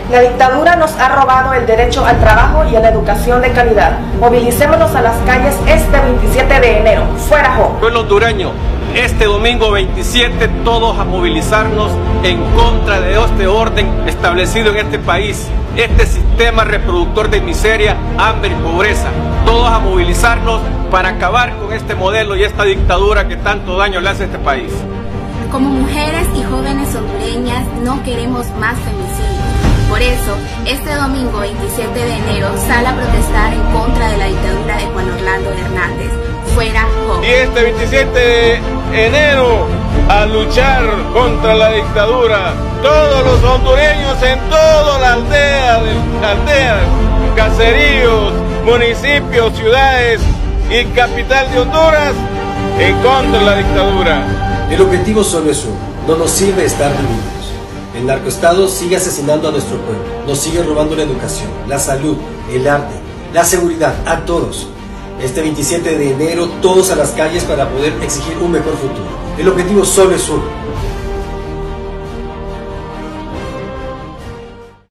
La dictadura nos ha robado el derecho al trabajo y a la educación de calidad. Movilicémonos a las calles este 27 de enero. ¡Fuera Jo! Pueblo hondureño, este domingo 27 todos a movilizarnos en contra de este orden establecido en este país, este sistema reproductor de miseria, hambre y pobreza. Todos a movilizarnos para acabar con este modelo y esta dictadura que tanto daño le hace a este país. Como mujeres y jóvenes hondureñas no queremos más femicidios. Por eso, este domingo 27 de enero sale a protestar en contra de la dictadura de Juan Orlando Hernández. ¡Fuera Jo! Y este 27 de enero a luchar contra la dictadura. Todos los hondureños en todas las aldeas, caseríos, municipios, ciudades y capital de Honduras en contra de la dictadura. El objetivo solo es uno, no nos sirve estar divididos. El narcoestado sigue asesinando a nuestro pueblo, nos sigue robando la educación, la salud, el arte, la seguridad, a todos. Este 27 de enero todos a las calles para poder exigir un mejor futuro. El objetivo solo es uno,